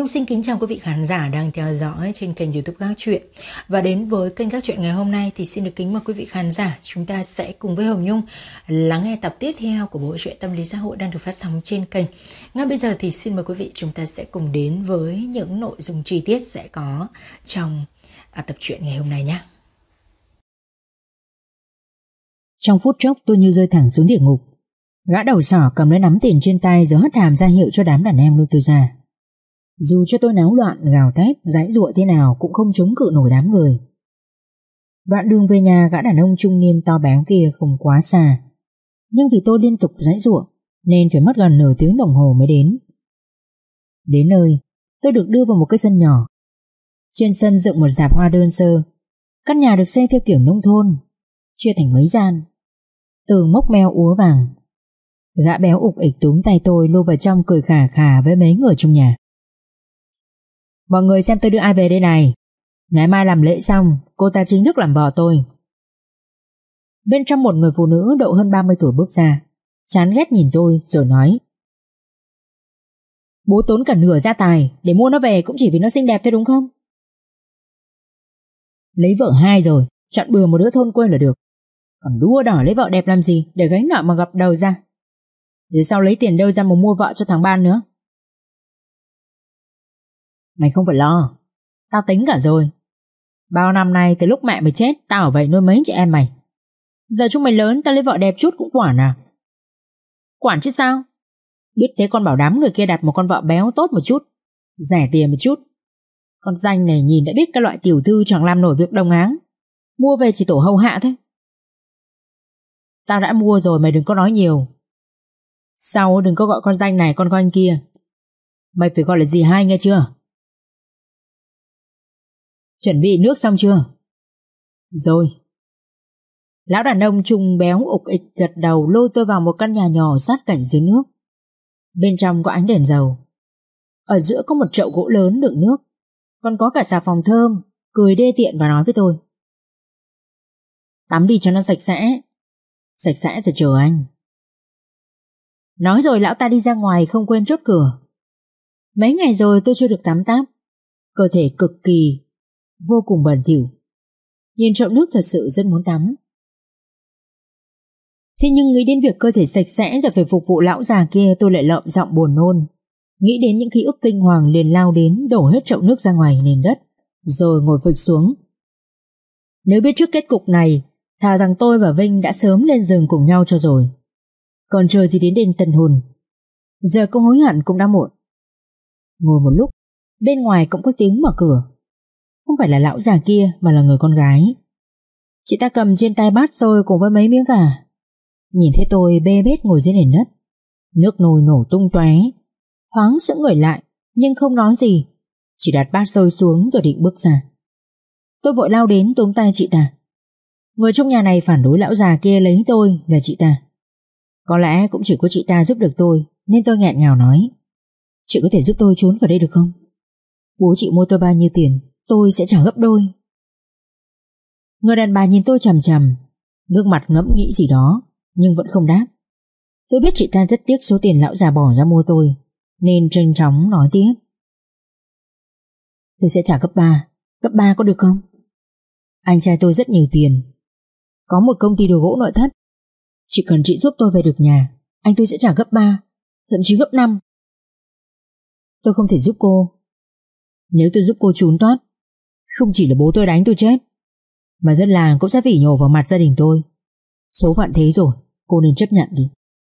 Nhung xin kính chào quý vị khán giả đang theo dõi trên kênh YouTube Các Chuyện. Và đến với kênh Các Chuyện ngày hôm nay thì xin được kính mời quý vị khán giả, chúng ta sẽ cùng với Hồng Nhung lắng nghe tập tiếp theo của bộ truyện tâm lý xã hội đang được phát sóng trên kênh. Ngay bây giờ thì xin mời quý vị chúng ta sẽ cùng đến với những nội dung chi tiết sẽ có trong tập truyện ngày hôm nay nhé. Trong phút chốc tôi như rơi thẳng xuống địa ngục. Gã đầu sỏ cầm lấy nắm tiền trên tay rồi hất hàm ra hiệu cho đám đàn em lôi tôi ra. Dù cho tôi náo loạn, gào thét, giãy giụa thế nào cũng không chống cự nổi đám người. Đoạn đường về nhà, gã đàn ông trung niên to béo kia không quá xa, nhưng vì tôi liên tục giãy giụa nên phải mất gần nửa tiếng đồng hồ mới đến. Đến nơi, tôi được đưa vào một cái sân nhỏ. Trên sân dựng một rạp hoa đơn sơ. Căn nhà được xây theo kiểu nông thôn, chia thành mấy gian. Tường mốc meo úa vàng. Gã béo ục ịch túm tay tôi lôi vào trong cười khà khà với mấy người trong nhà. Mọi người xem tôi đưa ai về đây này. Ngày mai làm lễ xong, cô ta chính thức làm vợ tôi. Bên trong một người phụ nữ độ hơn 30 tuổi bước ra, chán ghét nhìn tôi rồi nói: Bố tốn cả nửa gia tài để mua nó về cũng chỉ vì nó xinh đẹp thôi đúng không? Lấy vợ hai rồi, chọn bừa một đứa thôn quê là được. Còn đua đòi lấy vợ đẹp làm gì để gánh nợ mà gập đầu ra. Rồi sau lấy tiền đâu ra mà mua vợ cho thằng Ban nữa. Mày không phải lo, tao tính cả rồi. Bao năm nay từ lúc mẹ mày chết, tao ở vậy nuôi mấy chị em mày. Giờ chúng mày lớn, tao lấy vợ đẹp chút cũng quản à? Quản chứ sao? Biết thế con bảo đám người kia đặt một con vợ béo tốt một chút, rẻ tiền một chút. Con danh này nhìn đã biết cái loại tiểu thư chẳng làm nổi việc đồng áng, mua về chỉ tổ hầu hạ thôi. Tao đã mua rồi, mày đừng có nói nhiều. Sau đừng có gọi con danh này con anh kia. Mày phải gọi là dì hai nghe chưa? Chuẩn bị nước xong chưa? Rồi. Lão đàn ông trung béo ục ịch gật đầu lôi tôi vào một căn nhà nhỏ sát cảnh dưới nước. Bên trong có ánh đèn dầu. Ở giữa có một chậu gỗ lớn đựng nước, còn có cả xà phòng thơm. Cười đê tiện và nói với tôi: Tắm đi cho nó sạch sẽ. Sạch sẽ rồi chờ anh. Nói rồi lão ta đi ra ngoài không quên chốt cửa. Mấy ngày rồi tôi chưa được tắm táp. Cơ thể cực kỳ vô cùng bẩn thỉu. Nhìn chậu nước thật sự rất muốn tắm. Thế nhưng nghĩ đến việc cơ thể sạch sẽ rồi phải phục vụ lão già kia, tôi lại lợm giọng buồn nôn. Nghĩ đến những ký ức kinh hoàng liền lao đến đổ hết chậu nước ra ngoài nền đất, rồi ngồi phịch xuống. Nếu biết trước kết cục này, thà rằng tôi và Vinh đã sớm lên giường cùng nhau cho rồi. Còn chờ gì đến đêm tân hôn. Giờ có hối hận cũng đã muộn. Ngồi một lúc, bên ngoài cũng có tiếng mở cửa. Không phải là lão già kia mà là người con gái. Chị ta cầm trên tay bát xôi cùng với mấy miếng gà. Nhìn thấy tôi bê bết ngồi dưới nền đất. Nước nồi nổ tung tóe. Thoáng sững người lại nhưng không nói gì, chỉ đặt bát xôi xuống rồi định bước ra. Tôi vội lao đến túm tay chị ta. Người trong nhà này phản đối lão già kia lấy tôi là chị ta. Có lẽ cũng chỉ có chị ta giúp được tôi, nên tôi nghẹn ngào nói: Chị có thể giúp tôi trốn vào đây được không? Bố chị mua tôi bao nhiêu tiền, tôi sẽ trả gấp đôi. Người đàn bà nhìn tôi chằm chằm, gương mặt ngẫm nghĩ gì đó nhưng vẫn không đáp. Tôi biết chị ta rất tiếc số tiền lão già bỏ ra mua tôi, nên nhanh chóng nói tiếp: Tôi sẽ trả gấp 3 có được không? Anh trai tôi rất nhiều tiền, có một công ty đồ gỗ nội thất. Chỉ cần chị giúp tôi về được nhà, anh tôi sẽ trả gấp 3, thậm chí gấp 5. Tôi không thể giúp cô. Nếu tôi giúp cô trốn thoát, không chỉ là bố tôi đánh tôi chết, mà dân làng cũng sẽ vỉ nhổ vào mặt gia đình tôi. Số phận thế rồi, cô nên chấp nhận đi.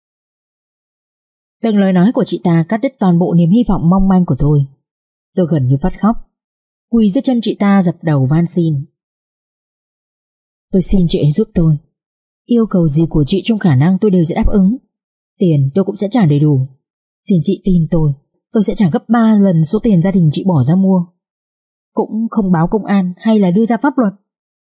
Từng lời nói của chị ta cắt đứt toàn bộ niềm hy vọng mong manh của tôi. Tôi gần như phát khóc, quỳ dưới chân chị ta dập đầu van xin. Tôi xin chị ấy giúp tôi. Yêu cầu gì của chị trong khả năng tôi đều sẽ đáp ứng. Tiền tôi cũng sẽ trả đầy đủ. Xin chị tin tôi sẽ trả gấp 3 lần số tiền gia đình chị bỏ ra mua. Cũng không báo công an hay là đưa ra pháp luật.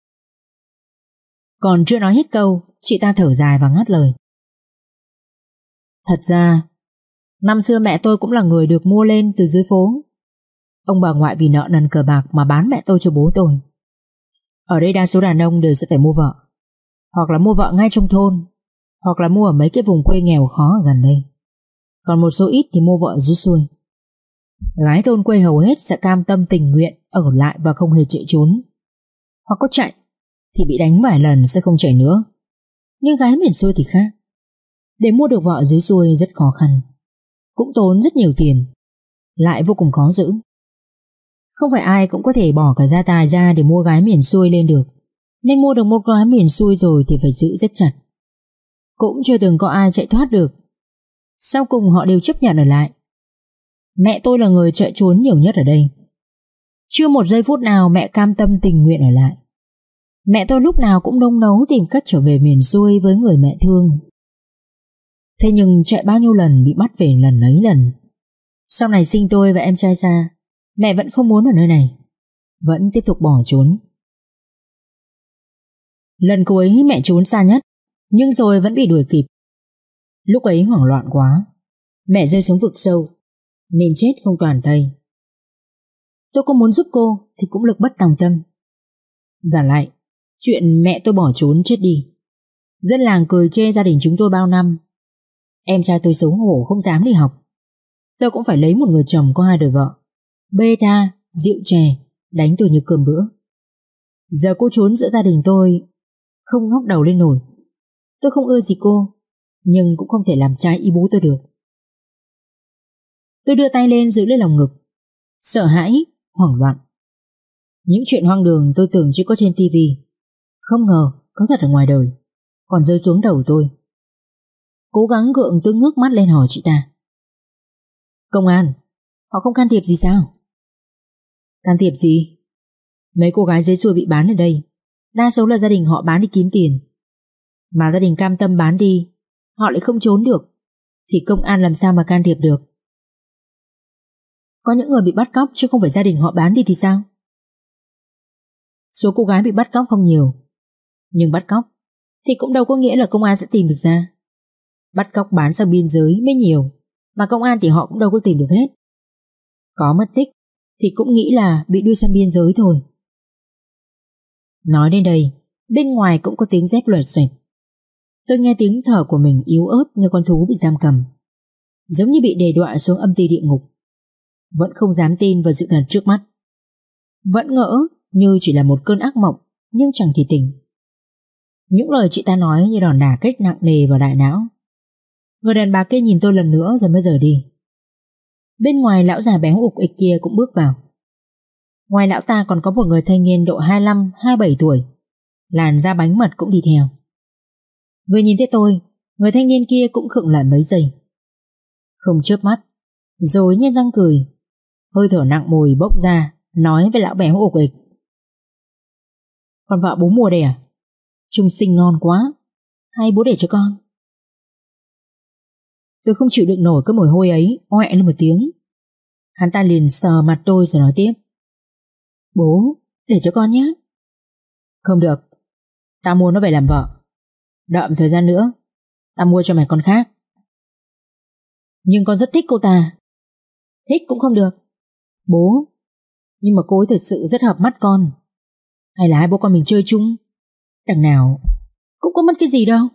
Còn chưa nói hết câu, chị ta thở dài và ngắt lời. Thật ra, năm xưa mẹ tôi cũng là người được mua lên từ dưới phố. Ông bà ngoại vì nợ nần cờ bạc mà bán mẹ tôi cho bố tôi. Ở đây đa số đàn ông đều sẽ phải mua vợ, hoặc là mua vợ ngay trong thôn, hoặc là mua ở mấy cái vùng quê nghèo khó ở gần đây. Còn một số ít thì mua vợ dưới xuôi. Gái thôn quê hầu hết sẽ cam tâm tình nguyện ở lại và không hề chạy trốn. Hoặc có chạy thì bị đánh vài lần sẽ không chạy nữa. Nhưng gái miền xuôi thì khác. Để mua được vợ dưới xuôi rất khó khăn, cũng tốn rất nhiều tiền, lại vô cùng khó giữ. Không phải ai cũng có thể bỏ cả gia tài ra để mua gái miền xuôi lên được, nên mua được một gái miền xuôi rồi thì phải giữ rất chặt. Cũng chưa từng có ai chạy thoát được. Sau cùng họ đều chấp nhận ở lại. Mẹ tôi là người chạy trốn nhiều nhất ở đây. Chưa một giây phút nào mẹ cam tâm tình nguyện ở lại. Mẹ tôi lúc nào cũng nung nấu tìm cách trở về miền xuôi với người mẹ thương. Thế nhưng chạy bao nhiêu lần bị bắt về lần ấy lần. Sau này sinh tôi và em trai ra, mẹ vẫn không muốn ở nơi này, vẫn tiếp tục bỏ trốn. Lần cuối mẹ trốn xa nhất, nhưng rồi vẫn bị đuổi kịp. Lúc ấy hoảng loạn quá, mẹ rơi xuống vực sâu, nên chết không toàn thây. Tôi có muốn giúp cô thì cũng lực bất tòng tâm. Và lại, chuyện mẹ tôi bỏ trốn chết đi, dân làng cười chê gia đình chúng tôi bao năm. Em trai tôi xấu hổ không dám đi học. Tôi cũng phải lấy một người chồng có 2 đời vợ, bê tha, rượu chè, đánh tôi như cơm bữa. Giờ cô trốn giữa gia đình tôi, không ngóc đầu lên nổi. Tôi không ưa gì cô, nhưng cũng không thể làm trái ý bố tôi được. Tôi đưa tay lên giữ lấy lòng ngực, sợ hãi, hoảng loạn. Những chuyện hoang đường tôi tưởng chỉ có trên tivi, không ngờ có thật ở ngoài đời, còn rơi xuống đầu tôi. Cố gắng gượng tôi ngước mắt lên hỏi chị ta. Công an, họ không can thiệp gì sao? Can thiệp gì? Mấy cô gái dưới xuôi bị bán ở đây, đa số là gia đình họ bán đi kiếm tiền. Mà gia đình cam tâm bán đi, họ lại không trốn được, thì công an làm sao mà can thiệp được? Có những người bị bắt cóc chứ không phải gia đình họ bán đi thì sao? Số cô gái bị bắt cóc không nhiều, nhưng bắt cóc thì cũng đâu có nghĩa là công an sẽ tìm được ra. Bắt cóc bán sang biên giới mới nhiều, mà công an thì họ cũng đâu có tìm được hết. Có mất tích thì cũng nghĩ là bị đưa sang biên giới thôi. Nói đến đây, bên ngoài cũng có tiếng dép loẹt xoẹt. Tôi nghe tiếng thở của mình yếu ớt như con thú bị giam cầm, giống như bị đè đọa xuống âm ty địa ngục. Vẫn không dám tin vào sự thật trước mắt. Vẫn ngỡ như chỉ là một cơn ác mộng, nhưng chẳng thì tỉnh. Những lời chị ta nói như đòn đả kích nặng nề vào đại não. Người đàn bà kia nhìn tôi lần nữa rồi mới rời đi. Bên ngoài lão già béo ục ịch kia cũng bước vào. Ngoài lão ta còn có một người thanh niên độ 25-27 tuổi, làn da bánh mật cũng đi theo. Vừa nhìn thấy tôi, người thanh niên kia cũng khựng lại mấy giây, không chớp mắt, rồi nhen răng cười, hơi thở nặng mùi bốc ra, nói với lão béo ục ịch. Con vợ bố mua đây à? Trông xinh ngon quá, hay bố để cho con? Tôi không chịu đựng nổi cái mùi hôi ấy, oẹ lên một tiếng. Hắn ta liền sờ mặt tôi rồi nói tiếp. Bố, để cho con nhé. Không được, tao mua nó về làm vợ. Đợi một thời gian nữa, tao mua cho mày con khác. Nhưng con rất thích cô ta. Thích cũng không được. Bố, nhưng mà cô ấy thật sự rất hợp mắt con. Hay là hai bố con mình chơi chung? Đằng nào cũng có mất cái gì đâu.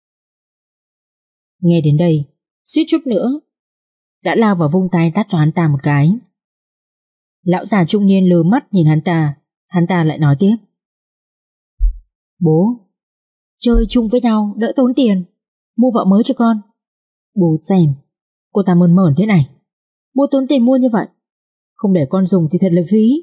Nghe đến đây, suýt chút nữa đã lao vào vung tay tát cho hắn ta một cái. Lão già trung niên lờ mắt nhìn hắn ta lại nói tiếp. Bố, chơi chung với nhau đỡ tốn tiền, mua vợ mới cho con. Bố xem, cô ta mơn mởn thế này, mua tốn tiền mua như vậy, không để con dùng thì thật là phí.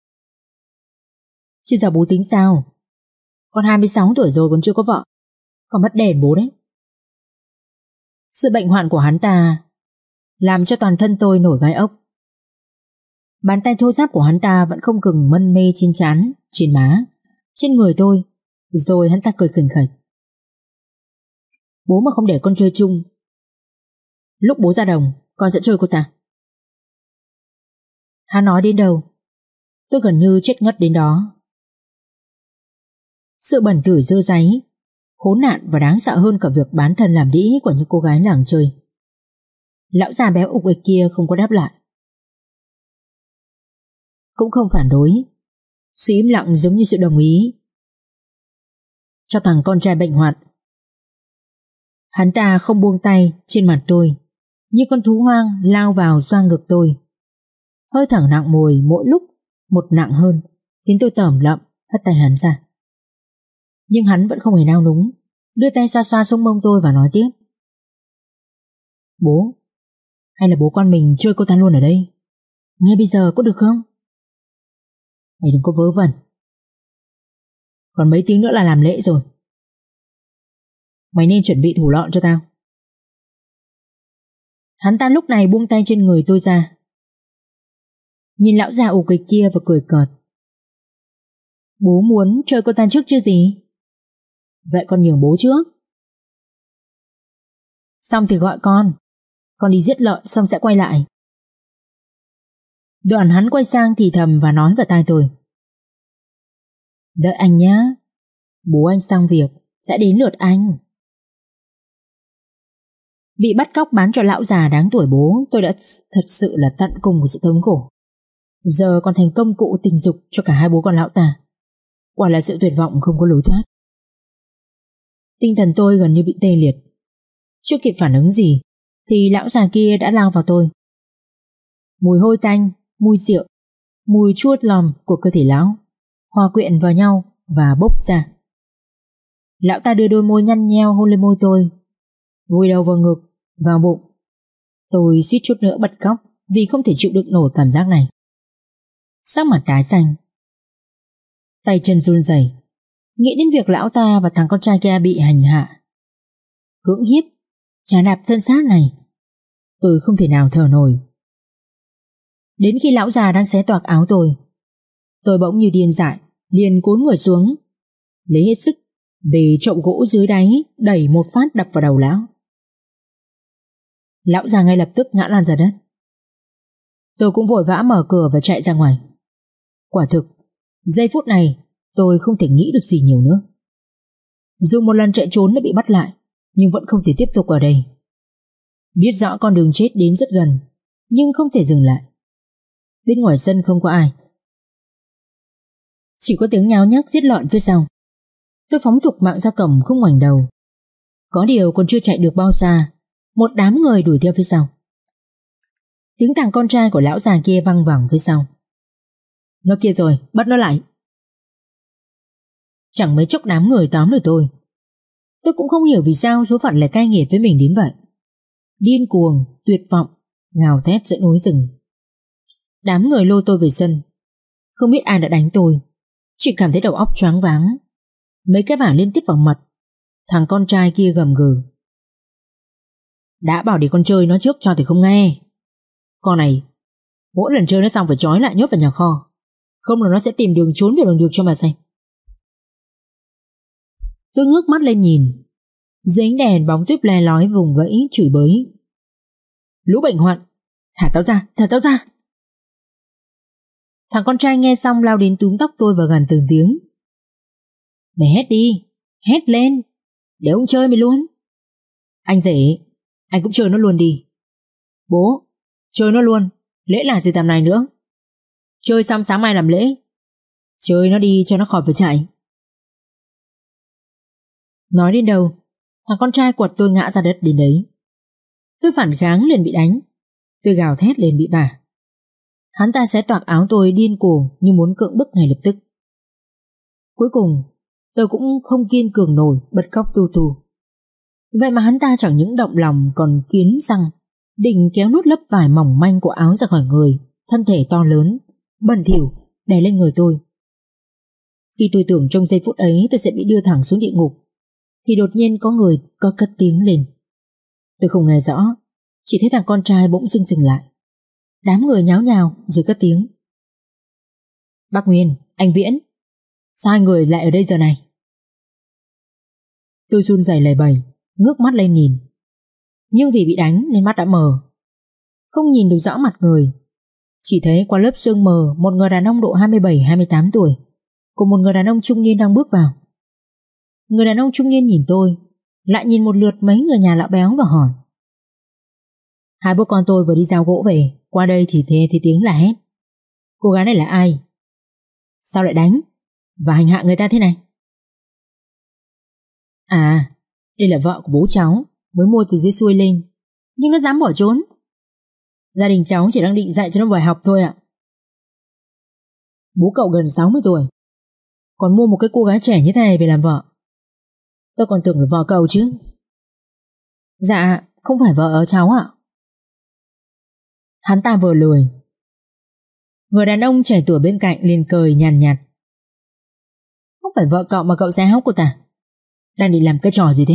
Chứ giờ bố tính sao? Con 26 tuổi rồi còn chưa có vợ, còn mất đền bố đấy. Sự bệnh hoạn của hắn ta làm cho toàn thân tôi nổi gai ốc. Bàn tay thô ráp của hắn ta vẫn không ngừng mân mê trên trán, trên má, trên người tôi. Rồi hắn ta cười khỉnh khỉnh. Bố mà không để con chơi chung, lúc bố ra đồng con sẽ chơi cô ta. Hắn nói đến đâu, tôi gần như chết ngất đến đó. Sự bẩn thỉu dơ dáy, khốn nạn và đáng sợ hơn cả việc bán thân làm đĩ của những cô gái làng chơi. Lão già béo ục ịch kia không có đáp lại, cũng không phản đối, sự im lặng giống như sự đồng ý cho thằng con trai bệnh hoạn. Hắn ta không buông tay trên mặt tôi, như con thú hoang lao vào xoa ngực tôi, Hơi thở nặng mùi mỗi lúc một nặng hơn, khiến tôi tởm lợm hất tay hắn ra. Nhưng hắn vẫn không hề nao núng, đưa tay xoa xoa xuống mông tôi và nói tiếp. Bố, hay là bố con mình chơi cô ta luôn ở đây? Ngay bây giờ có được không? Mày đừng có vớ vẩn. Còn mấy tiếng nữa là làm lễ rồi. Mày nên chuẩn bị thủ lọn cho tao. Hắn ta lúc này buông tay trên người tôi ra, nhìn lão già ủ kịch kia và cười cợt. Bố muốn chơi cô ta trước chứ gì? Vậy con nhường bố trước. Xong thì gọi con đi giết lợn xong sẽ quay lại. Đoạn hắn quay sang thì thầm và nói vào tai tôi. Đợi anh nhé, bố anh xong việc sẽ đến lượt anh. Bị bắt cóc bán cho lão già đáng tuổi bố, tôi đã thật sự là tận cùng của sự thống khổ. Giờ còn thành công cụ tình dục cho cả hai bố con lão ta. Quả là sự tuyệt vọng không có lối thoát. Tinh thần tôi gần như bị tê liệt. Chưa kịp phản ứng gì thì lão già kia đã lao vào tôi. Mùi hôi tanh, mùi rượu, mùi chua lòm của cơ thể lão hòa quyện vào nhau và bốc ra. Lão ta đưa đôi môi nhăn nheo hôn lên môi tôi, vùi đầu vào ngực, vào bụng. Tôi suýt chút nữa bật khóc vì không thể chịu đựng nổi cảm giác này. Sắc mặt tái xanh, tay chân run rẩy, nghĩ đến việc lão ta và thằng con trai kia bị hành hạ, cưỡng hiếp, trà đạp thân xác này. Tôi không thể nào thở nổi. Đến khi lão già đang xé toạc áo tôi bỗng như điên dại, liền cúi người xuống, lấy hết sức bề chậu gỗ dưới đáy đẩy một phát đập vào đầu lão. Lão già ngay lập tức ngã lăn ra đất. Tôi cũng vội vã mở cửa và chạy ra ngoài. Quả thực, giây phút này tôi không thể nghĩ được gì nhiều nữa. Dù một lần chạy trốn đã bị bắt lại, nhưng vẫn không thể tiếp tục ở đây. Biết rõ con đường chết đến rất gần, nhưng không thể dừng lại. Bên ngoài sân không có ai, chỉ có tiếng nháo nhác giết lợn phía sau. Tôi phóng thục mạng ra cổng không ngoảnh đầu. Có điều còn chưa chạy được bao xa, một đám người đuổi theo phía sau. Tiếng thằng con trai của lão già kia văng vẳng phía sau. Nó kia rồi, bắt nó lại. Chẳng mấy chốc đám người tóm được tôi. Tôi cũng không hiểu vì sao số phận lại cay nghiệt với mình đến vậy. Điên cuồng, tuyệt vọng, gào thét giữa núi rừng. Đám người lôi tôi về sân. Không biết ai đã đánh tôi, chỉ cảm thấy đầu óc choáng váng. Mấy cái vả liên tiếp vào mặt. Thằng con trai kia gầm gừ. Đã bảo để con chơi nó trước cho thì không nghe. Con này, mỗi lần chơi nó xong phải trói lại nhốt vào nhà kho, không là nó sẽ tìm đường trốn về đường được cho mà xem. Tôi ngước mắt lên nhìn. Dưới ánh đèn bóng tuyết le lói vùng vẫy chửi bới. Lũ bệnh hoạn, thả tao ra, thả tao ra. Thằng con trai nghe xong lao đến túm tóc tôi và gằn từng tiếng. Mày hét đi, hét lên, để ông chơi mày luôn. Anh rể, anh cũng chơi nó luôn đi. Bố, chơi nó luôn, lễ là gì tầm này nữa. Chơi xong sáng mai làm lễ. Chơi nó đi cho nó khỏi phải chạy. Nói đến đâu, thằng con trai quật tôi ngã ra đất đến đấy. Tôi phản kháng liền bị đánh. Tôi gào thét liền bị bả. Hắn ta xé toạc áo tôi điên cuồng như muốn cưỡng bức ngay lập tức. Cuối cùng tôi cũng không kiên cường nổi, bật khóc tu tu. Vậy mà hắn ta chẳng những động lòng còn kiến răng định kéo nút lớp vải mỏng manh của áo ra khỏi người. Thân thể to lớn, bẩn thỉu đè lên người tôi. Khi tôi tưởng trong giây phút ấy tôi sẽ bị đưa thẳng xuống địa ngục, thì đột nhiên có người có cất tiếng lên. Tôi không nghe rõ, chỉ thấy thằng con trai bỗng dưng dừng lại. Đám người nháo nhào rồi cất tiếng. Bác Nguyên, anh Viễn, sao hai người lại ở đây giờ này? Tôi run rẩy lầy bầy, ngước mắt lên nhìn. Nhưng vì bị đánh nên mắt đã mờ, không nhìn được rõ mặt người. Chỉ thấy qua lớp sương mờ một người đàn ông độ 27-28 tuổi cùng một người đàn ông trung niên đang bước vào. Người đàn ông trung niên nhìn tôi, lại nhìn một lượt mấy người nhà lão béo và hỏi. Hai bố con tôi vừa đi giao gỗ về, qua đây thì nghe thấy tiếng là hét. Cô gái này là ai? Sao lại đánh và hành hạ người ta thế này? À, đây là vợ của bố cháu, mới mua từ dưới xuôi lên, nhưng nó dám bỏ trốn. Gia đình cháu chỉ đang định dạy cho nó bài học thôi ạ. Bố cậu gần 60 tuổi, còn mua một cái cô gái trẻ như thế này về làm vợ. Tôi còn tưởng là vợ cậu chứ. Dạ, không phải vợ cháu ạ. Hắn ta vừa lười. Người đàn ông trẻ tuổi bên cạnh liền cười nhàn nhạt. Không phải vợ cậu mà cậu sẽ hóc cô ta. Đang định làm cái trò gì thế?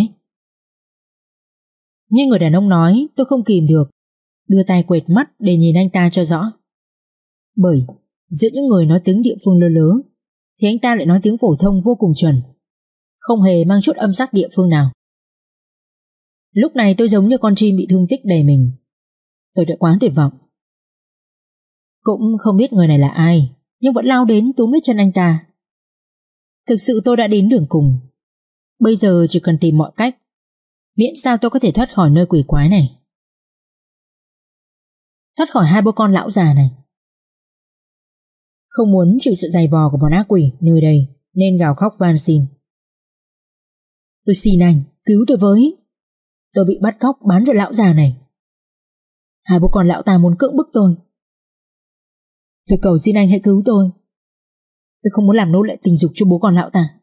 Như người đàn ông nói, tôi không kìm được, đưa tay quệt mắt để nhìn anh ta cho rõ. Bởi giữa những người nói tiếng địa phương lơ lớ thì anh ta lại nói tiếng phổ thông vô cùng chuẩn, không hề mang chút âm sắc địa phương nào. Lúc này tôi giống như con chim bị thương tích đầy mình. Tôi đã quá tuyệt vọng. Cũng không biết người này là ai, nhưng vẫn lao đến túm lấy chân anh ta. Thực sự tôi đã đến đường cùng. Bây giờ chỉ cần tìm mọi cách, miễn sao tôi có thể thoát khỏi nơi quỷ quái này, thoát khỏi hai bố con lão già này. Không muốn chịu sự giày vò của bọn ác quỷ nơi đây nên gào khóc van xin. Tôi xin anh cứu tôi với. Tôi bị bắt cóc bán cho lão già này. Hai bố con lão ta muốn cưỡng bức tôi. Tôi cầu xin anh hãy cứu tôi. Tôi không muốn làm nô lệ tình dục cho bố con lão ta.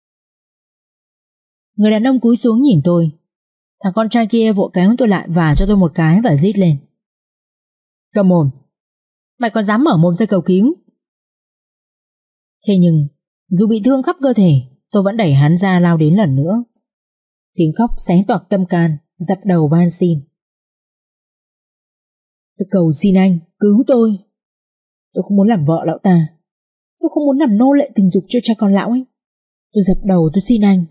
Người đàn ông cúi xuống nhìn tôi. Thằng con trai kia vội kéo tôi lại và cho tôi một cái và rít lên. Cầm mồm. Mày còn dám mở mồm ra cầu cứu. Thế nhưng dù bị thương khắp cơ thể, tôi vẫn đẩy hắn ra lao đến lần nữa. Tiếng khóc xé toạc tâm can, dập đầu van xin. Tôi cầu xin anh cứu tôi. Tôi không muốn làm vợ lão ta. Tôi không muốn làm nô lệ tình dục cho cha con lão ấy. Tôi dập đầu tôi xin anh.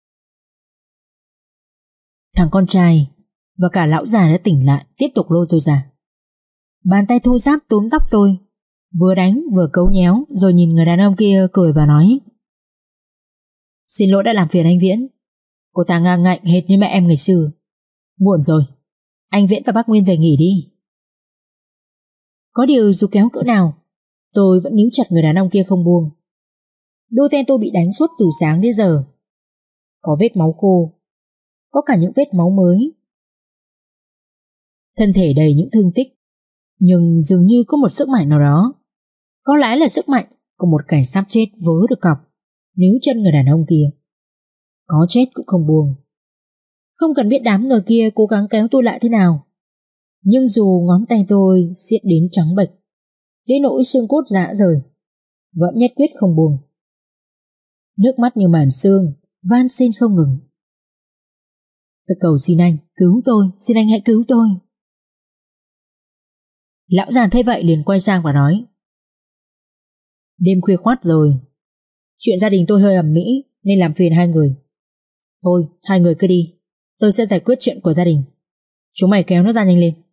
Thằng con trai và cả lão già đã tỉnh lại, tiếp tục lôi tôi ra. Bàn tay thô ráp túm tóc tôi, vừa đánh vừa cấu nhéo, rồi nhìn người đàn ông kia cười và nói. Xin lỗi đã làm phiền anh Viễn. Cô ta ngang ngạnh hệt như mẹ em ngày xưa. Muộn rồi, anh Viễn và bác Nguyên về nghỉ đi. Có điều dù kéo cỡ nào, tôi vẫn níu chặt người đàn ông kia không buông. Đôi tay tôi bị đánh suốt từ sáng đến giờ. Có vết máu khô, có cả những vết máu mới. Thân thể đầy những thương tích, nhưng dường như có một sức mạnh nào đó. Có lẽ là sức mạnh của một kẻ sắp chết vớ được cọc, níu chân người đàn ông kia. Có chết cũng không buông. Không cần biết đám người kia cố gắng kéo tôi lại thế nào, nhưng dù ngón tay tôi siết đến trắng bệch, đến nỗi xương cốt rã rời, vẫn nhất quyết không buông. Nước mắt như màn sương, van xin không ngừng. Tôi cầu xin anh cứu tôi, xin anh hãy cứu tôi. Lão già thấy vậy liền quay sang và nói. Đêm khuya khoắt rồi, chuyện gia đình tôi hơi ầm ĩ nên làm phiền hai người. Thôi, hai người cứ đi, tôi sẽ giải quyết chuyện của gia đình. Chúng mày kéo nó ra nhanh lên.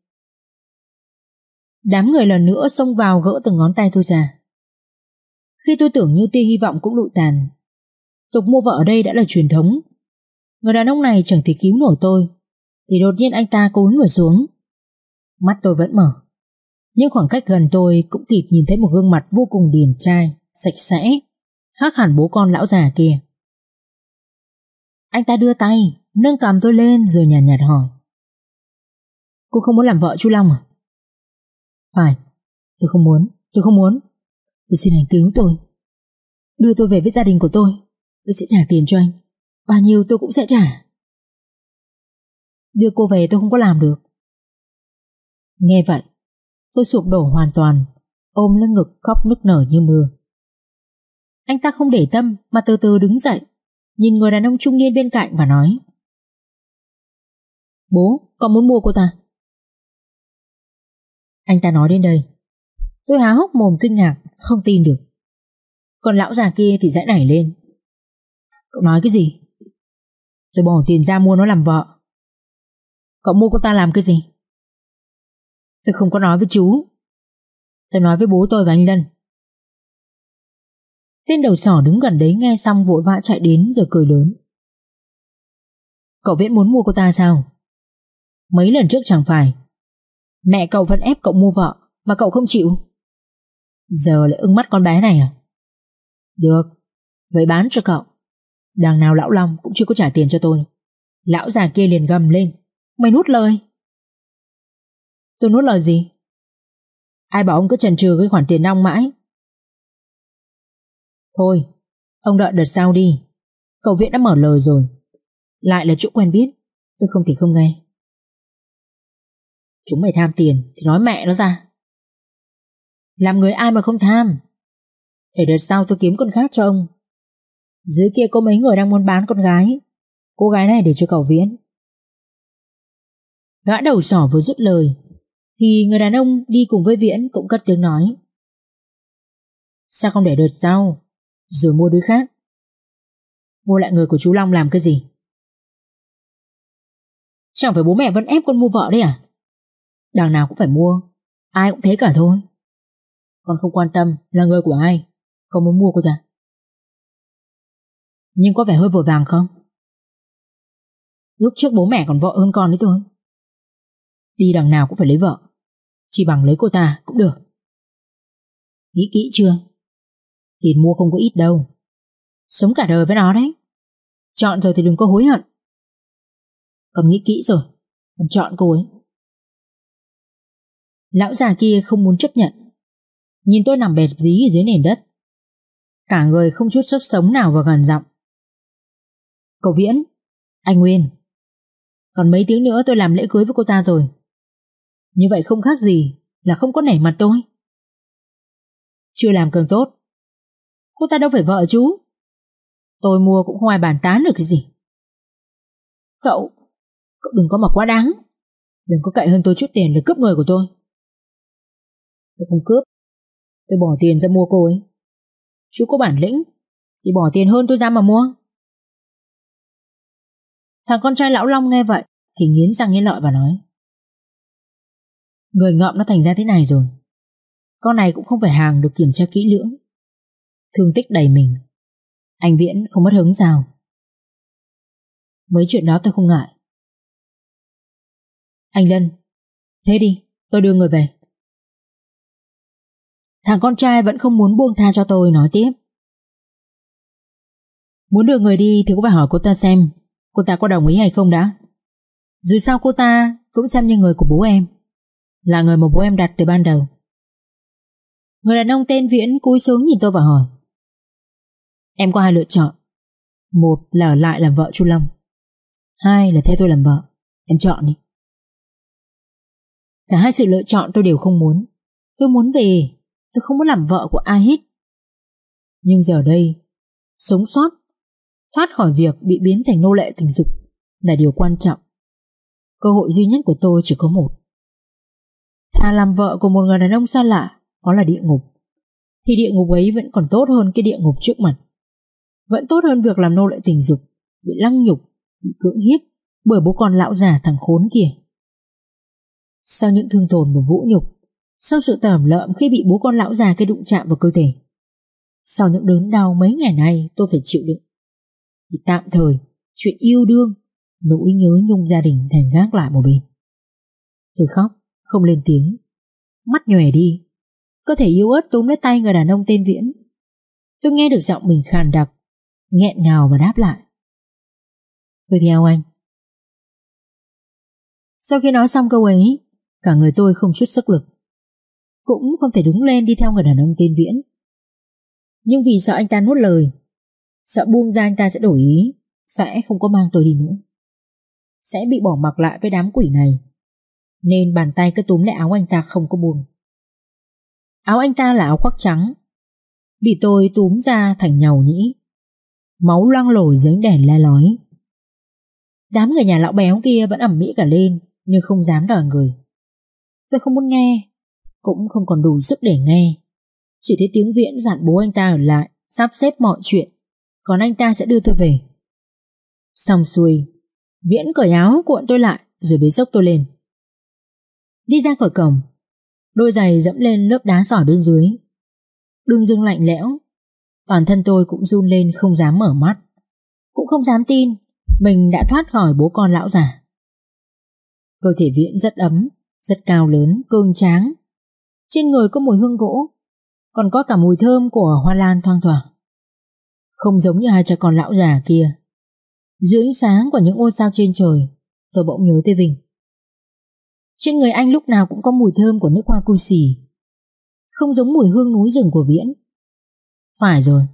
Đám người lần nữa xông vào gỡ từng ngón tay tôi ra. Khi tôi tưởng như tia hy vọng cũng lụi tàn. Tục mua vợ ở đây đã là truyền thống. Người đàn ông này chẳng thể cứu nổi tôi, thì đột nhiên anh ta cúi người xuống. Mắt tôi vẫn mở, nhưng khoảng cách gần tôi cũng kịp nhìn thấy một gương mặt vô cùng điển trai, sạch sẽ, khác hẳn bố con lão già kia. Anh ta đưa tay nâng cằm tôi lên rồi nhàn nhạt hỏi. Cô không muốn làm vợ chú Long à? Phải, tôi không muốn. Tôi xin anh cứu tôi, đưa tôi về với gia đình của tôi sẽ trả tiền cho anh. Bao nhiêu tôi cũng sẽ trả. Đưa cô về tôi không có làm được. Nghe vậy, tôi sụp đổ hoàn toàn, ôm lưng ngực khóc nức nở như mưa. Anh ta không để tâm mà từ từ đứng dậy, nhìn người đàn ông trung niên bên cạnh và nói. Bố, con muốn mua cô ta. Anh ta nói đến đây, tôi há hốc mồm kinh ngạc, không tin được. Còn lão già kia thì giãy nảy lên. Cậu nói cái gì? Tôi bỏ tiền ra mua nó làm vợ. Cậu mua cô ta làm cái gì? Tôi không có nói với chú. Tôi nói với bố tôi và anh Lân. Tên đầu sỏ đứng gần đấy nghe xong vội vã chạy đến rồi cười lớn. Cậu Viễn muốn mua cô ta sao? Mấy lần trước chẳng phải mẹ cậu vẫn ép cậu mua vợ mà cậu không chịu, giờ lại ưng mắt con bé này à? Được, vậy bán cho cậu. Đằng nào lão Long cũng chưa có trả tiền cho tôi. Lão già kia liền gầm lên. Mày nuốt lời. Tôi nuốt lời gì? Ai bảo ông cứ chần chừ cái khoản tiền nong mãi? Thôi, ông đợi đợt sau đi. Cậu Viễn đã mở lời rồi. Lại là chỗ quen biết, tôi không thể không nghe. Chúng mày tham tiền thì nói mẹ nó ra. Làm người ai mà không tham. Để đợt sau tôi kiếm con khác cho ông. Dưới kia có mấy người đang muốn bán con gái. Cô gái này để cho cậu Viễn. Gã đầu sỏ vừa dứt lời thì người đàn ông đi cùng với Viễn cũng cất tiếng nói. Sao không để đợt sau rồi mua đứa khác? Mua lại người của chú Long làm cái gì? Chẳng phải bố mẹ vẫn ép con mua vợ đấy à? Đằng nào cũng phải mua. Ai cũng thế cả thôi. Con không quan tâm là người của ai, không muốn mua cô ta. Nhưng có vẻ hơi vội vàng không? Lúc trước bố mẹ còn vợ hơn con đấy thôi. Đi đằng nào cũng phải lấy vợ, chỉ bằng lấy cô ta cũng được. Nghĩ kỹ chưa? Tiền mua không có ít đâu. Sống cả đời với nó đấy. Chọn rồi thì đừng có hối hận. Con nghĩ kỹ rồi, con chọn cô ấy. Lão già kia không muốn chấp nhận. Nhìn tôi nằm bẹp dí ở dưới nền đất, cả người không chút sức sống nào, và gần giọng. Cậu Viễn, anh Nguyên, còn mấy tiếng nữa tôi làm lễ cưới với cô ta rồi. Như vậy không khác gì là không có nể mặt tôi. Chưa làm càng tốt. Cô ta đâu phải vợ chú. Tôi mua cũng không ai bàn tán được cái gì. Cậu đừng có mà quá đáng. Đừng có cậy hơn tôi chút tiền để cướp người của tôi. Tôi không cướp. Tôi bỏ tiền ra mua cô ấy. Chú có bản lĩnh thì bỏ tiền hơn tôi ra mà mua. Thằng con trai lão Long nghe vậy thì nghiến răng nghiến lợi và nói. Người ngợm nó thành ra thế này rồi. Con này cũng không phải hàng được kiểm tra kỹ lưỡng. Thương tích đầy mình. Anh Viễn không mất hứng sao? Mấy chuyện đó tôi không ngại. Anh Lân, thế đi, tôi đưa người về. Thằng con trai vẫn không muốn buông tha cho tôi, nói tiếp. Muốn đưa người đi thì cũng phải hỏi cô ta xem cô ta có đồng ý hay không đã. Dù sao cô ta cũng xem như người của bố em, là người mà bố em đặt từ ban đầu. Người đàn ông tên Viễn cúi xuống nhìn tôi và hỏi. Em có hai lựa chọn. Một là ở lại làm vợ chú Long, hai là theo tôi làm vợ. Em chọn đi. Cả hai sự lựa chọn tôi đều không muốn. Tôi muốn về. Tôi không muốn làm vợ của ai hết. Nhưng giờ đây, sống sót, thoát khỏi việc bị biến thành nô lệ tình dục là điều quan trọng. Cơ hội duy nhất của tôi chỉ có một. Thà làm vợ của một người đàn ông xa lạ, có là địa ngục, thì địa ngục ấy vẫn còn tốt hơn cái địa ngục trước mặt. Vẫn tốt hơn việc làm nô lệ tình dục, bị lăng nhục, bị cưỡng hiếp bởi bố con lão già thằng khốn kia. Sau những thương tổn và vũ nhục, sau sự tởm lợm khi bị bố con lão già kia đụng chạm vào cơ thể, sau những đớn đau mấy ngày nay tôi phải chịu đựng, thì tạm thời chuyện yêu đương, nỗi nhớ nhung gia đình thành gác lại một bên. Tôi khóc, không lên tiếng, mắt nhòe đi, cơ thể yếu ớt túm lấy tay người đàn ông tên Viễn. Tôi nghe được giọng mình khàn đặc, nghẹn ngào và đáp lại. Tôi theo anh. Sau khi nói xong câu ấy, cả người tôi không chút sức lực, cũng không thể đứng lên đi theo người đàn ông tên Viễn. Nhưng vì sợ anh ta nuốt lời, sợ buông ra anh ta sẽ đổi ý, sẽ không có mang tôi đi nữa, sẽ bị bỏ mặc lại với đám quỷ này, nên bàn tay cứ túm lại áo anh ta không có buông. Áo anh ta là áo khoác trắng, bị tôi túm ra thành nhàu nhĩ, máu loang lổ dưới đèn le lói. Đám người nhà lão béo kia vẫn ầm ĩ cả lên, nhưng không dám đòi người. Tôi không muốn nghe, cũng không còn đủ sức để nghe. Chỉ thấy tiếng Viễn dặn bố anh ta ở lại sắp xếp mọi chuyện, còn anh ta sẽ đưa tôi về. Xong xuôi, Viễn cởi áo cuộn tôi lại rồi bế xốc tôi lên. Đi ra khỏi cổng, đôi giày dẫm lên lớp đá sỏi bên dưới. Đường dưng lạnh lẽo, toàn thân tôi cũng run lên, không dám mở mắt, cũng không dám tin mình đã thoát khỏi bố con lão già. Cơ thể Viễn rất ấm, rất cao lớn, cương tráng. Trên người có mùi hương gỗ, còn có cả mùi thơm của hoa lan thoang thoảng. Không giống như hai cha con lão già kia. Dưới ánh sáng của những ngôi sao trên trời, tôi bỗng nhớ tới Vinh. Trên người anh lúc nào cũng có mùi thơm của nước hoa cui xì, không giống mùi hương núi rừng của Viễn. Phải rồi,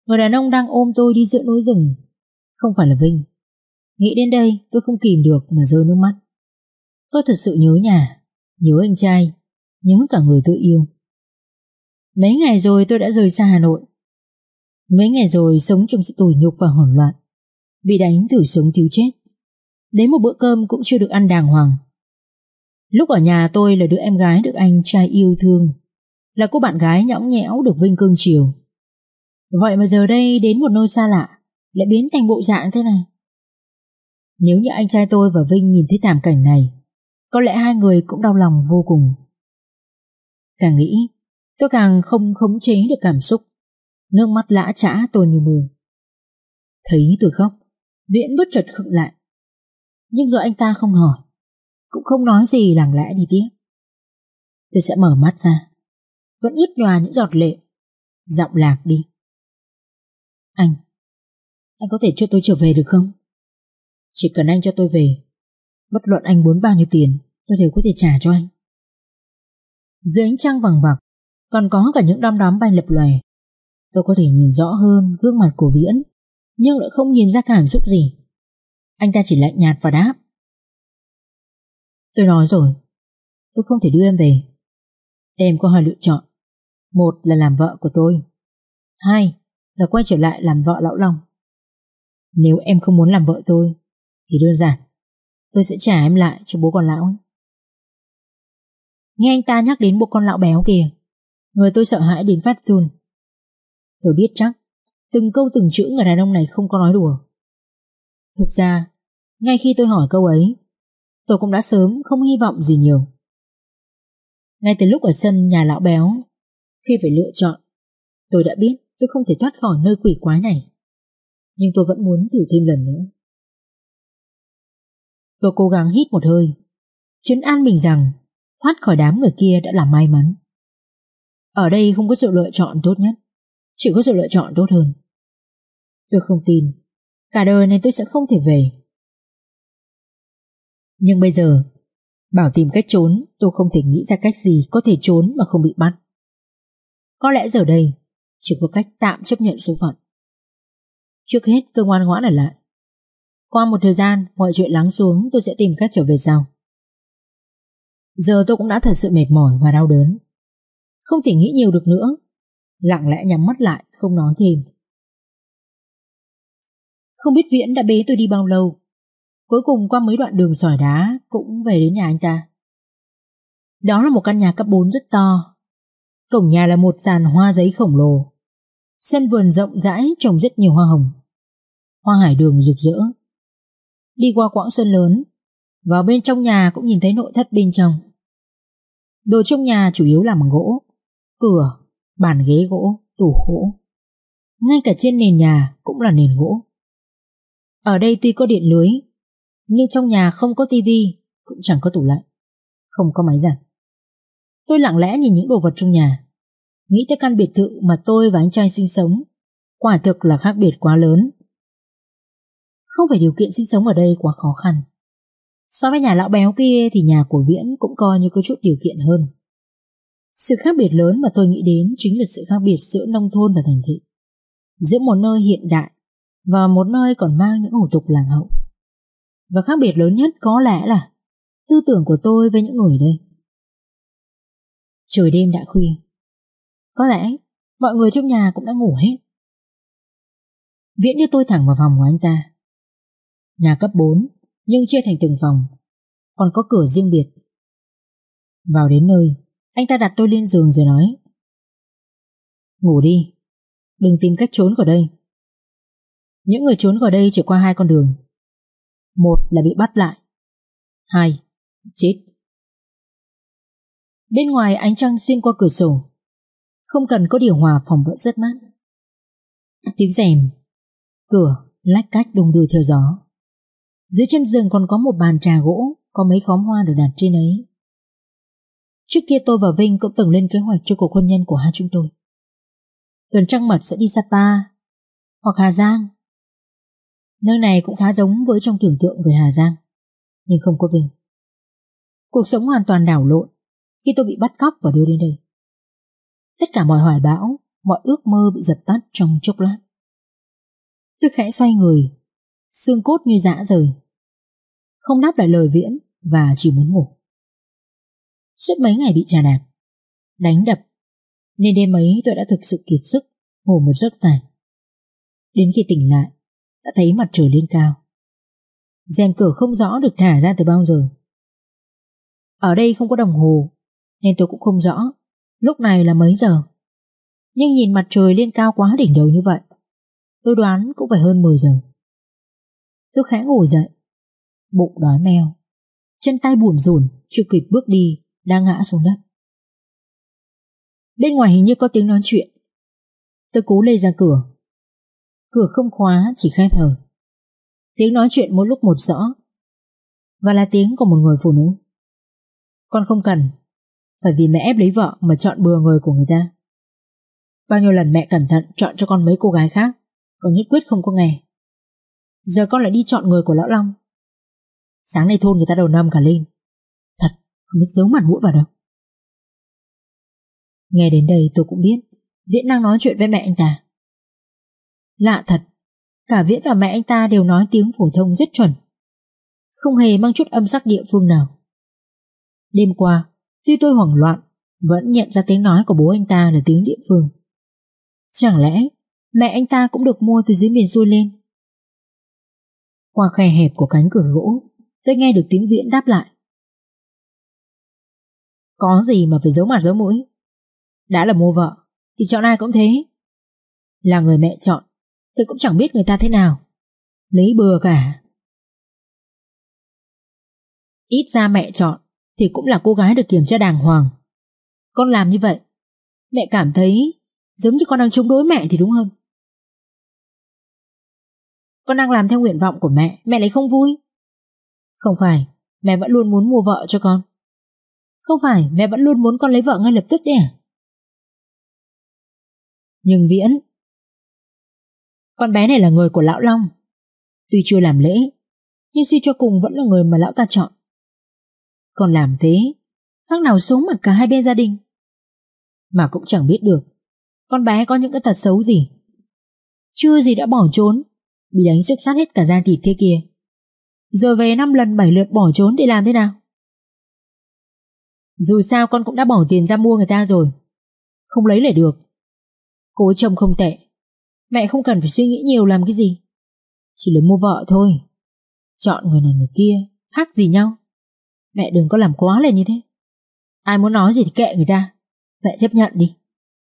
Người đàn ông đang ôm tôi đi giữa núi rừng không phải là Vinh. Nghĩ đến đây tôi không kìm được mà rơi nước mắt. Tôi thật sự nhớ nhà, nhớ anh trai, nhớ cả người tôi yêu. Mấy ngày rồi tôi đã rời xa Hà Nội. Mấy ngày rồi sống trong sự tủi nhục và hoảng loạn, bị đánh thử sống thiếu chết. Đến một bữa cơm cũng chưa được ăn đàng hoàng. Lúc ở nhà tôi là đứa em gái được anh trai yêu thương, là cô bạn gái nhõng nhẽo được Vinh cưng chiều. Vậy mà giờ đây đến một nơi xa lạ lại biến thành bộ dạng thế này. Nếu như anh trai tôi và Vinh nhìn thấy thảm cảnh này, có lẽ hai người cũng đau lòng vô cùng. Càng nghĩ, tôi càng không khống chế được cảm xúc. Nước mắt lã chã tuôn như mưa. Thấy tôi khóc, Viễn bất chợt khựng lại. Nhưng rồi anh ta không hỏi, cũng không nói gì, lặng lẽ đi tiếp. Tôi sẽ mở mắt ra, vẫn ướt nhòa những giọt lệ. Giọng lạc đi. Anh có thể cho tôi trở về được không? Chỉ cần anh cho tôi về, bất luận anh muốn bao nhiêu tiền, tôi đều có thể trả cho anh. Dưới ánh trăng vằng vặc, còn có cả những đom đóm bay lập lòe. Tôi có thể nhìn rõ hơn gương mặt của Viễn, nhưng lại không nhìn ra cảm xúc gì. Anh ta chỉ lạnh nhạt và đáp. Tôi nói rồi, tôi không thể đưa em về. Em có hai lựa chọn. Một là làm vợ của tôi, hai là quay trở lại làm vợ lão Long. Nếu em không muốn làm vợ tôi thì đơn giản, tôi sẽ trả em lại cho bố con lão ấy. Nghe anh ta nhắc đến bố con lão béo kìa, người tôi sợ hãi đến phát run. Tôi biết chắc từng câu từng chữ người đàn ông này không có nói đùa. Thực ra, ngay khi tôi hỏi câu ấy, tôi cũng đã sớm không hy vọng gì nhiều. Ngay từ lúc ở sân nhà lão béo, khi phải lựa chọn, tôi đã biết tôi không thể thoát khỏi nơi quỷ quái này. Nhưng tôi vẫn muốn thử thêm lần nữa. Tôi cố gắng hít một hơi, trấn an mình rằng thoát khỏi đám người kia đã là may mắn. Ở đây không có sự lựa chọn tốt nhất, chỉ có sự lựa chọn tốt hơn. Tôi không tin cả đời này tôi sẽ không thể về. Nhưng bây giờ bảo tìm cách trốn, tôi không thể nghĩ ra cách gì có thể trốn mà không bị bắt. Có lẽ giờ đây chỉ có cách tạm chấp nhận số phận. Trước hết cứ ngoan ngoãn ở lại. Qua một thời gian mọi chuyện lắng xuống, tôi sẽ tìm cách trở về sau. Giờ tôi cũng đã thật sự mệt mỏi và đau đớn, không thể nghĩ nhiều được nữa. Lặng lẽ nhắm mắt lại, không nói thêm. Không biết Viễn đã bế tôi đi bao lâu. Cuối cùng qua mấy đoạn đường sỏi đá cũng về đến nhà anh ta. Đó là một căn nhà cấp 4 rất to. Cổng nhà là một giàn hoa giấy khổng lồ. Sân vườn rộng rãi trồng rất nhiều hoa hồng. Hoa hải đường rực rỡ. Đi qua quãng sân lớn, vào bên trong nhà cũng nhìn thấy nội thất bên trong. Đồ trong nhà chủ yếu làm bằng gỗ. Cửa, bàn ghế gỗ, tủ gỗ. Ngay cả trên nền nhà cũng là nền gỗ. Ở đây tuy có điện lưới, nhưng trong nhà không có tivi, cũng chẳng có tủ lạnh, không có máy giặt. Tôi lặng lẽ nhìn những đồ vật trong nhà, nghĩ tới căn biệt thự mà tôi và anh trai sinh sống. Quả thực là khác biệt quá lớn. Không phải điều kiện sinh sống ở đây quá khó khăn. So với nhà lão béo kia thì nhà của Viễn cũng coi như có chút điều kiện hơn. Sự khác biệt lớn mà tôi nghĩ đến chính là sự khác biệt giữa nông thôn và thành thị, giữa một nơi hiện đại và một nơi còn mang những hủ tục lạc hậu. Và khác biệt lớn nhất có lẽ là tư tưởng của tôi với những người đây. Trời đêm đã khuya, có lẽ mọi người trong nhà cũng đã ngủ hết. Viễn đưa tôi thẳng vào phòng của anh ta. Nhà cấp 4 nhưng chia thành từng phòng, còn có cửa riêng biệt. Vào đến nơi, anh ta đặt tôi lên giường rồi nói: Ngủ đi, đừng tìm cách trốn khỏi đây. Những người trốn khỏi đây chỉ qua hai con đường. Một là bị bắt lại, hai chết. Bên ngoài ánh trăng xuyên qua cửa sổ, không cần có điều hòa phòng vẫn rất mát. Tiếng rèm, cửa lách cách đung đưa theo gió. Dưới chân giường còn có một bàn trà gỗ, có mấy khóm hoa được đặt trên ấy. Trước kia tôi và Vinh cũng từng lên kế hoạch cho cuộc hôn nhân của hai chúng tôi. Tuần trăng mật sẽ đi Sapa hoặc Hà Giang. Nơi này cũng khá giống với trong tưởng tượng về Hà Giang, nhưng không có Vinh. Cuộc sống hoàn toàn đảo lộn khi tôi bị bắt cóc và đưa đến đây. Tất cả mọi hoài bão, mọi ước mơ bị dập tắt trong chốc lát. Tôi khẽ xoay người, xương cốt như rã rời. Không đáp lại lời Viễn và chỉ muốn ngủ. Suốt mấy ngày bị chà đạp, đánh đập, nên đêm ấy tôi đã thực sự kiệt sức, ngủ một giấc dài. Đến khi tỉnh lại, đã thấy mặt trời lên cao. Rèm cửa không rõ được thả ra từ bao giờ. Ở đây không có đồng hồ, nên tôi cũng không rõ lúc này là mấy giờ. Nhưng nhìn mặt trời lên cao quá đỉnh đầu như vậy, tôi đoán cũng phải hơn 10 giờ. Tôi khẽ ngồi dậy, bụng đói meo, chân tay buồn rùn, chưa kịp bước đi đã ngã xuống đất. Bên ngoài hình như có tiếng nói chuyện. Tôi cố lê ra cửa. Cửa không khóa, chỉ khép hờ. Tiếng nói chuyện mỗi lúc một rõ, và là tiếng của một người phụ nữ. Con không cần phải vì mẹ ép lấy vợ mà chọn bừa người của người ta. Bao nhiêu lần mẹ cẩn thận chọn cho con mấy cô gái khác, con nhất quyết không có nghe. Giờ con lại đi chọn người của lão Long. Sáng nay thôn người ta đầu năm cả lên. Thật, không biết giấu mặt mũi vào đâu. Nghe đến đây tôi cũng biết Viễn đang nói chuyện với mẹ anh ta. Lạ thật, cả Viễn và mẹ anh ta đều nói tiếng phổ thông rất chuẩn, không hề mang chút âm sắc địa phương nào. Đêm qua, tuy tôi hoảng loạn, vẫn nhận ra tiếng nói của bố anh ta là tiếng địa phương. Chẳng lẽ mẹ anh ta cũng được mua từ dưới miền xuôi lên? Qua khe hẹp của cánh cửa gỗ, tôi nghe được tiếng Viễn đáp lại. Có gì mà phải giấu mặt giấu mũi. Đã là mua vợ thì chọn ai cũng thế. Là người mẹ chọn, tôi cũng chẳng biết người ta thế nào, lấy bừa cả. Ít ra mẹ chọn thì cũng là cô gái được kiểm tra đàng hoàng. Con làm như vậy, mẹ cảm thấy giống như con đang chống đối mẹ thì đúng hơn. Con đang làm theo nguyện vọng của mẹ, mẹ lại không vui. Không phải, mẹ vẫn luôn muốn mua vợ cho con. Không phải, mẹ vẫn luôn muốn con lấy vợ ngay lập tức đấy à? Nhưng Viễn, con bé này là người của lão Long. Tuy chưa làm lễ, nhưng suy cho cùng vẫn là người mà lão ta chọn. Con làm thế khác nào xấu mặt cả hai bên gia đình. Mà cũng chẳng biết được con bé có những cái tật xấu gì. Chưa gì đã bỏ trốn, bị đánh xức xát hết cả da thịt thế kia, rồi về 5 lần 7 lượt bỏ trốn thì làm thế nào? Dù sao con cũng đã bỏ tiền ra mua người ta rồi, không lấy lại được. Cô ấy trông không tệ, mẹ không cần phải suy nghĩ nhiều làm cái gì. Chỉ là mua vợ thôi, chọn người này người kia khác gì nhau. Mẹ đừng có làm quá lên như thế. Ai muốn nói gì thì kệ người ta, mẹ chấp nhận đi.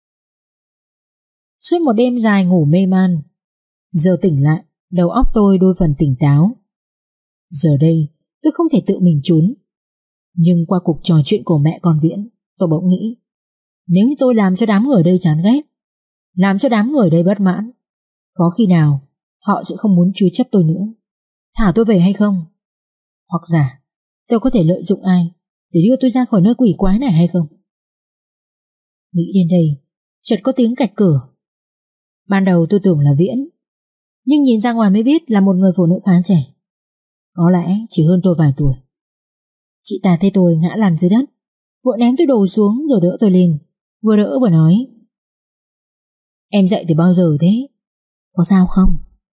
Suốt một đêm dài ngủ mê man, giờ tỉnh lại, đầu óc tôi đôi phần tỉnh táo. Giờ đây tôi không thể tự mình trốn. Nhưng qua cuộc trò chuyện của mẹ con Viễn, tôi bỗng nghĩ, nếu như tôi làm cho đám người ở đây chán ghét, làm cho đám người ở đây bất mãn, có khi nào họ sẽ không muốn chứa chấp tôi nữa, thả tôi về hay không? Hoặc giả tôi có thể lợi dụng ai để đưa tôi ra khỏi nơi quỷ quái này hay không? Nghĩ đến đây, chợt có tiếng cạch cửa. Ban đầu tôi tưởng là Viễn, nhưng nhìn ra ngoài mới biết là một người phụ nữ khá trẻ, có lẽ chỉ hơn tôi vài tuổi. Chị ta thấy tôi ngã lăn dưới đất, vội ném tôi đồ xuống rồi đỡ tôi lên, vừa đỡ vừa nói: Em dậy từ bao giờ thế? Có sao không?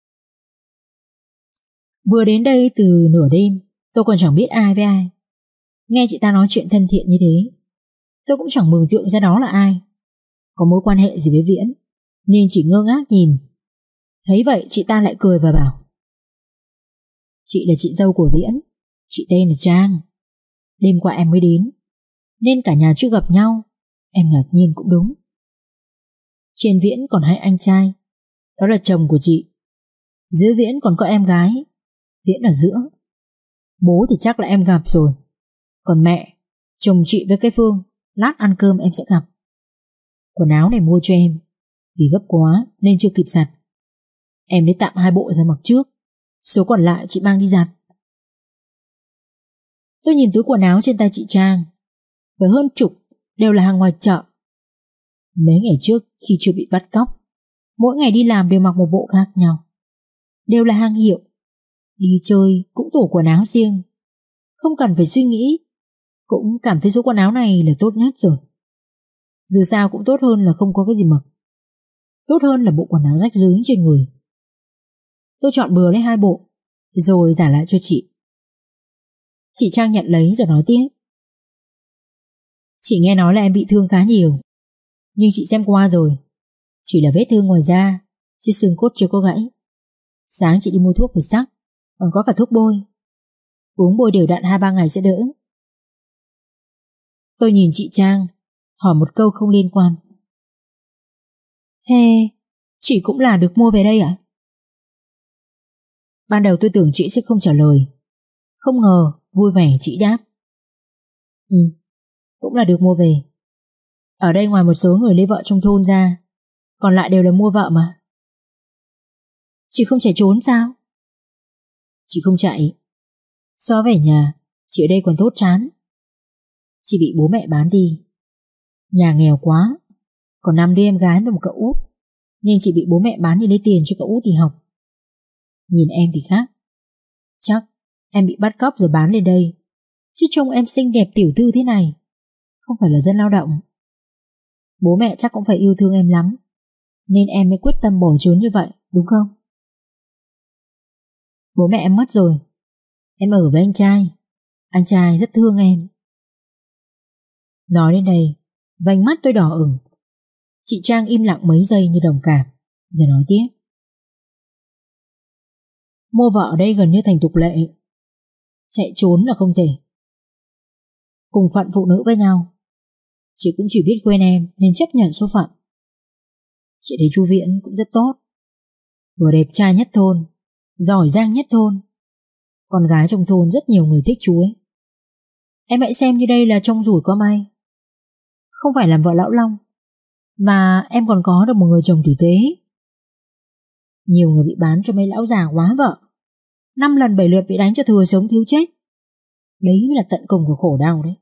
Vừa đến đây từ nửa đêm, tôi còn chẳng biết ai với ai. Nghe chị ta nói chuyện thân thiện như thế, tôi cũng chẳng mường tượng ra đó là ai, có mối quan hệ gì với Viễn, nên chỉ ngơ ngác nhìn. Thấy vậy chị ta lại cười và bảo: Chị là chị dâu của Viễn, chị tên là Trang. Đêm qua em mới đến, nên cả nhà chưa gặp nhau. Em ngạc nhiên cũng đúng. Trên Viễn còn hai anh trai, đó là chồng của chị. Dưới Viễn còn có em gái, Viễn ở giữa. Bố thì chắc là em gặp rồi, còn mẹ, chồng chị với cái Phương, lát ăn cơm em sẽ gặp. Quần áo này mua cho em, vì gấp quá nên chưa kịp giặt. Em lấy tạm 2 bộ ra mặc trước, số còn lại chị mang đi giặt. Tôi nhìn túi quần áo trên tay chị Trang, với hơn chục đều là hàng ngoài chợ. Mấy ngày trước khi chưa bị bắt cóc, mỗi ngày đi làm đều mặc một bộ khác nhau, đều là hàng hiệu. Đi chơi cũng tủ quần áo riêng, không cần phải suy nghĩ, cũng cảm thấy số quần áo này là tốt nhất rồi. Dù sao cũng tốt hơn là không có cái gì mặc, tốt hơn là bộ quần áo rách rưới trên người. Tôi chọn bừa lấy 2 bộ rồi trả lại cho chị. Chị Trang nhận lấy rồi nói tiếp. Chị nghe nói là em bị thương khá nhiều, nhưng chị xem qua rồi, chỉ là vết thương ngoài da, chứ xương cốt chưa có gãy. Sáng chị đi mua thuốc về sắc, còn có cả thuốc bôi. Uống bôi đều đặn 2-3 ngày sẽ đỡ. Tôi nhìn chị Trang, hỏi một câu không liên quan. Thế chị cũng là được mua về đây ạ? Ban đầu tôi tưởng chị sẽ không trả lời, không ngờ vui vẻ chị đáp. Ừ, cũng là được mua về. Ở đây ngoài một số người lấy vợ trong thôn ra, còn lại đều là mua vợ mà. Chị không chạy trốn sao? Chị không chạy. Xóa về nhà, chị ở đây còn tốt chán. Chị bị bố mẹ bán đi. Nhà nghèo quá, còn 5 đứa em gái và một cậu út, nên chị bị bố mẹ bán đi lấy tiền cho cậu út đi học. Nhìn em thì khác. Chắc em bị bắt cóc rồi bán lên đây, chứ trông em xinh đẹp tiểu thư thế này, không phải là dân lao động. Bố mẹ chắc cũng phải yêu thương em lắm, nên em mới quyết tâm bỏ trốn như vậy, đúng không? Bố mẹ em mất rồi, em ở với anh trai. Anh trai rất thương em. Nói đến đây, vành mắt tôi đỏ ửng. Chị Trang im lặng mấy giây như đồng cảm, rồi nói tiếp. Mua vợ ở đây gần như thành tục lệ. Chạy trốn là không thể. Cùng phận phụ nữ với nhau, chị cũng chỉ biết quên em nên chấp nhận số phận. Chị thấy chú Viễn cũng rất tốt, vừa đẹp trai nhất thôn, giỏi giang nhất thôn. Con gái trong thôn rất nhiều người thích chú ấy. Em hãy xem như đây là trông rủi có may. Không phải làm vợ lão Long, mà em còn có được một người chồng tử tế. Nhiều người bị bán cho mấy lão già quá vợ, 5 lần 7 lượt bị đánh cho thừa sống thiếu chết. Đấy là tận cùng của khổ đau đấy.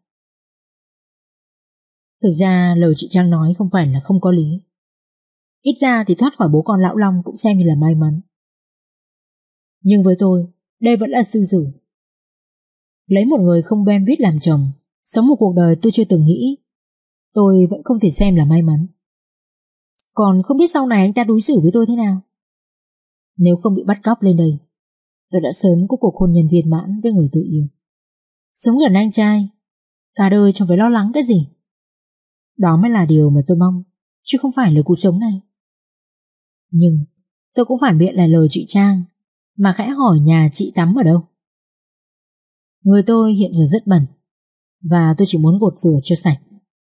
Thực ra lời chị Trang nói không phải là không có lý. Ít ra thì thoát khỏi bố con lão Long cũng xem như là may mắn. Nhưng với tôi, đây vẫn là sư tử. Lấy một người không quen biết làm chồng, sống một cuộc đời tôi chưa từng nghĩ, tôi vẫn không thể xem là may mắn. Còn không biết sau này anh ta đối xử với tôi thế nào. Nếu không bị bắt cóc lên đây, tôi đã sớm có cuộc hôn nhân viên mãn với người tôi yêu. Sống gần anh trai, cả đời chẳng phải lo lắng cái gì. Đó mới là điều mà tôi mong, chứ không phải là cuộc sống này. Nhưng tôi cũng phản biện lại lời chị Trang, mà khẽ hỏi nhà chị tắm ở đâu. Người tôi hiện giờ rất bẩn, và tôi chỉ muốn gột rửa cho sạch.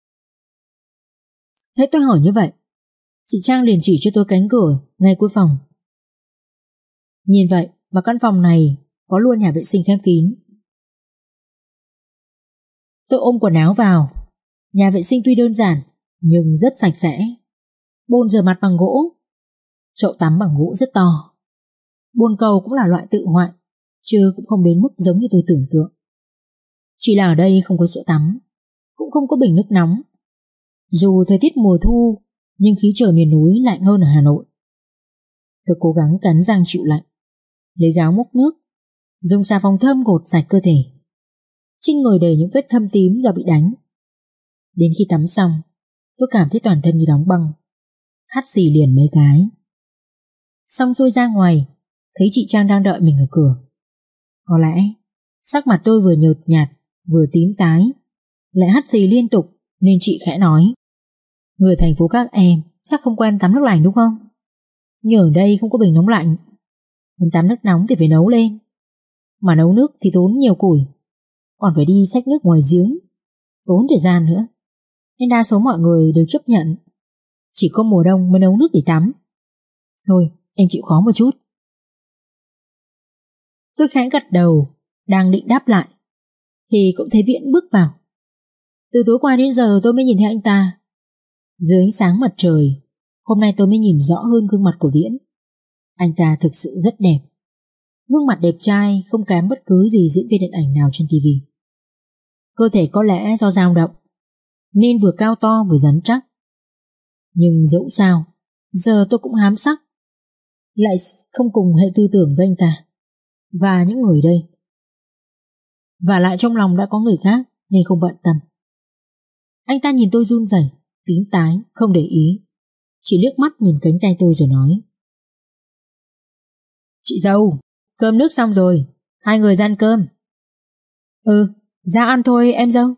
Thế tôi hỏi như vậy, chị Trang liền chỉ cho tôi cánh cửa ngay cuối phòng. Nhìn vậy mà căn phòng này có luôn nhà vệ sinh khép kín. Tôi ôm quần áo vào. Nhà vệ sinh tuy đơn giản nhưng rất sạch sẽ. Bồn rửa mặt bằng gỗ, chậu tắm bằng gỗ rất to. Bồn cầu cũng là loại tự hoại, chứ cũng không đến mức giống như tôi tưởng tượng. Chỉ là ở đây không có sữa tắm, cũng không có bình nước nóng. Dù thời tiết mùa thu, nhưng khí trời miền núi lạnh hơn ở Hà Nội. Tôi cố gắng cắn răng chịu lạnh, lấy gáo múc nước, dùng xà phòng thơm gột sạch cơ thể. Trên người đầy những vết thâm tím do bị đánh. Đến khi tắm xong, tôi cảm thấy toàn thân như đóng băng, hắt xì liền mấy cái. Xong xuôi ra ngoài, thấy chị Trang đang đợi mình ở cửa. Có lẽ sắc mặt tôi vừa nhợt nhạt vừa tím tái, lại hắt xì liên tục, nên chị khẽ nói. Người thành phố các em chắc không quen tắm nước lạnh đúng không? Nhưng ở đây không có bình nóng lạnh. Muốn tắm nước nóng thì phải nấu lên, mà nấu nước thì tốn nhiều củi, còn phải đi xách nước ngoài giếng, tốn thời gian nữa. Nên đa số mọi người đều chấp nhận chỉ có mùa đông mới nấu nước để tắm. Thôi em chịu khó một chút. Tôi khẽ gật đầu, đang định đáp lại thì cũng thấy Viễn bước vào. Từ tối qua đến giờ tôi mới nhìn thấy anh ta. Dưới ánh sáng mặt trời, hôm nay tôi mới nhìn rõ hơn gương mặt của Viễn. Anh ta thực sự rất đẹp. Gương mặt đẹp trai không kém bất cứ gì diễn viên điện ảnh nào trên TV. Cơ thể có lẽ do dao động nên vừa cao to vừa rắn chắc. Nhưng dẫu sao, giờ tôi cũng hám sắc, lại không cùng hệ tư tưởng với anh ta và những người đây. Và lại trong lòng đã có người khác nên không bận tâm. Anh ta nhìn tôi run rẩy, tím tái, không để ý, chỉ liếc mắt nhìn cánh tay tôi rồi nói. Chị dâu, cơm nước xong rồi, hai người ra ăn cơm. Ra ăn thôi em dâu.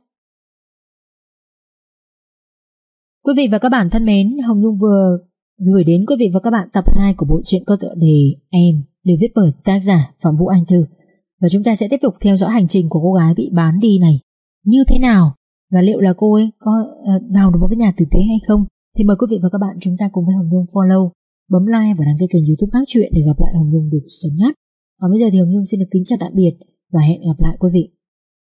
Quý vị và các bạn thân mến, Hồng Nhung vừa gửi đến quý vị và các bạn tập 2 của bộ truyện có tựa đề Em, được viết bởi tác giả Phạm Vũ Anh Thư. Và chúng ta sẽ tiếp tục theo dõi hành trình của cô gái bị bán đi này như thế nào, và liệu là cô ấy có vào được một cái nhà tử tế hay không. Thì mời quý vị và các bạn chúng ta cùng với Hồng Nhung follow, bấm like và đăng ký kênh YouTube Các Chuyện để gặp lại Hồng Nhung được sớm nhất. Còn bây giờ thì Hồng Nhung xin được kính chào tạm biệt và hẹn gặp lại quý vị.